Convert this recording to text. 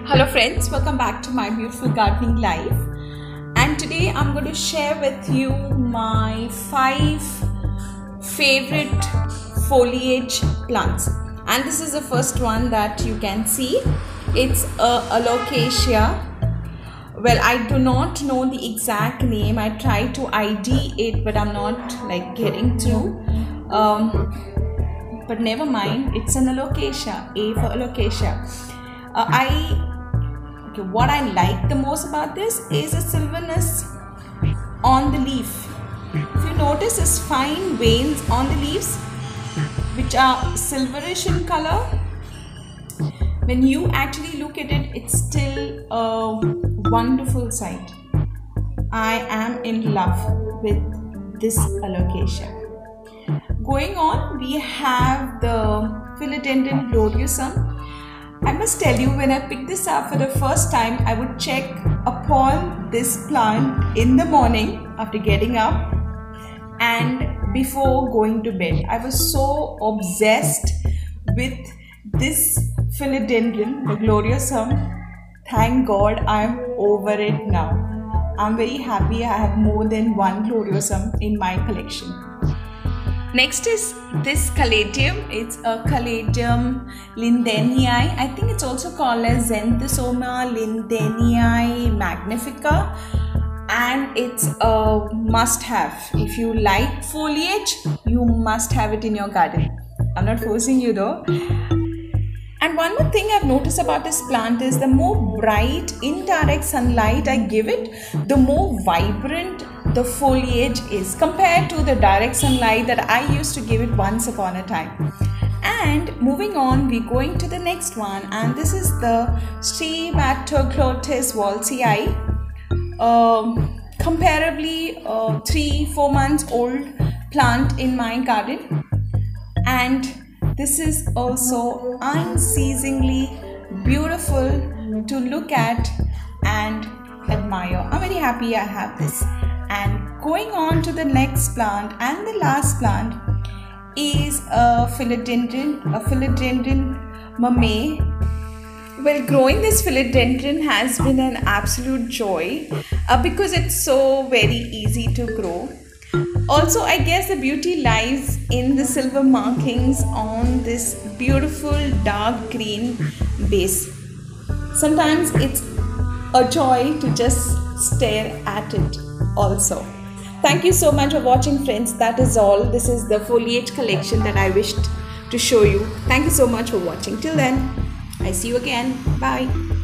Hello friends, welcome back to my beautiful gardening life, and today I'm going to share with you my 5 favorite foliage plants. And this is the first one that you can see. It's a alocasia. Well, I do not know the exact name. I try to ID it, but I'm not getting through. But never mind, it's an alocasia. A for alocasia. What I like the most about this is the silverness on the leaf. If you notice, there's fine veins on the leaves which are silverish in color. When you actually look at it, it's still a wonderful sight. I am in love with this alocasia. Going on, we have the Philodendron gloriosum. I must tell you, when I picked this up for the first time, I would check upon this plant in the morning after getting up and before going to bed. I was so obsessed with this Philodendron, the gloriosum. Thank God I'm over it now. I'm very happy I have more than one gloriosum in my collection. Next is this caladium. It's a Caladium lindenii. I think it's also called as Xanthosoma lindenii magnifica, and it's a must-have. If you like foliage, you must have it in your garden. I'm not forcing you though. And one more thing I've noticed about this plant is the more bright indirect sunlight I give it, the more vibrant the foliage is compared to the direct sunlight that I used to give it once upon a time. And moving on, we're going to the next one, and this is the Streptoclotis walsii. Comparably 3-4 months old plant in my garden, and this is also unceasingly beautiful to look at and admire. I'm very happy I have this. And going on to the next plant and the last plant is a Philodendron mammae. Well, growing this philodendron has been an absolute joy because it's so very easy to grow. Also, I guess the beauty lies in the silver markings on this beautiful dark green base. Sometimes it's a joy to just stare at it also. Thank you so much for watching, friends. That is all. This is the foliage collection that I wished to show you. Thank you so much for watching. Till then, I see you again. Bye.